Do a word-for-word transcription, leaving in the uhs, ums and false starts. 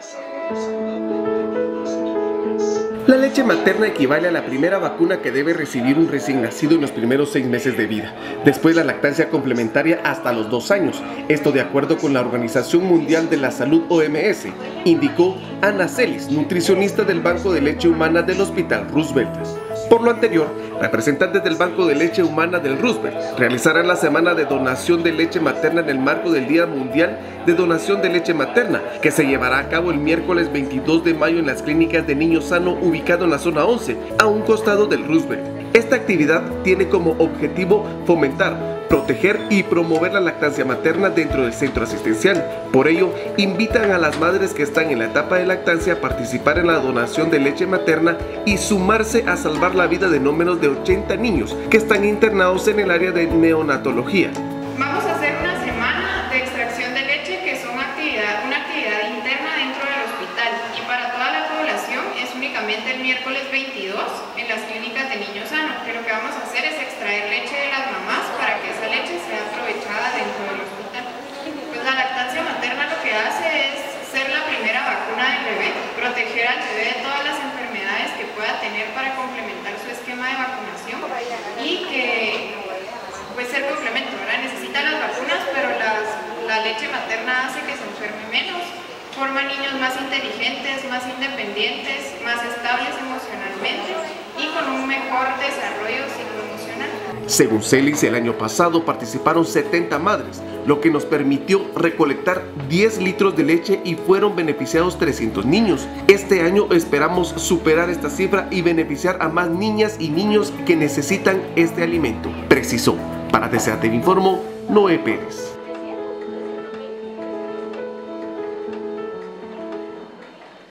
La leche materna equivale a la primera vacuna que debe recibir un recién nacido en los primeros seis meses de vida. Después la lactancia complementaria hasta los dos años. Esto de acuerdo con la Organización Mundial de la Salud O M S, indicó Ana Celis, nutricionista del Banco de Leche Humana del Hospital Roosevelt. Por lo anterior, representantes del Banco de Leche Humana del Roosevelt realizarán la semana de donación de leche materna en el marco del Día Mundial de Donación de Leche Materna, que se llevará a cabo el miércoles veintidós de mayo en las clínicas de Niño Sano ubicado en la zona once, a un costado del Roosevelt. Esta actividad tiene como objetivo fomentar, proteger y promover la lactancia materna dentro del centro asistencial. Por ello, invitan a las madres que están en la etapa de lactancia a participar en la donación de leche materna y sumarse a salvar la vida de no menos de ochenta niños que están internados en el área de neonatología. Vamos a hacer una semana de extracción de leche, que es una actividad, una actividad interna dentro del hospital, y para toda la población es únicamente el miércoles veintidós en las clínicas de Niño Sano, que lo que vamos a hacer es extraer leche de las mamás para que esa leche sea aprovechada dentro del hospital. Pues la lactancia materna lo que hace es ser la primera vacuna del bebé, proteger al bebé de todas las enfermedades que pueda tener para complementar su esquema de vacunación, y que puede ser complemento, ¿verdad? Necesita las vacunas, pero las, la leche materna hace que se enferme menos, forma niños más inteligentes, más independientes, más estables emocionalmente y con un mejor desarrollo psicoemocional. Según Celis, el año pasado participaron setenta madres, lo que nos permitió recolectar diez litros de leche y fueron beneficiados trescientos niños. Este año esperamos superar esta cifra y beneficiar a más niñas y niños que necesitan este alimento, precisó. Para T C A T V Informo, Noé Pérez.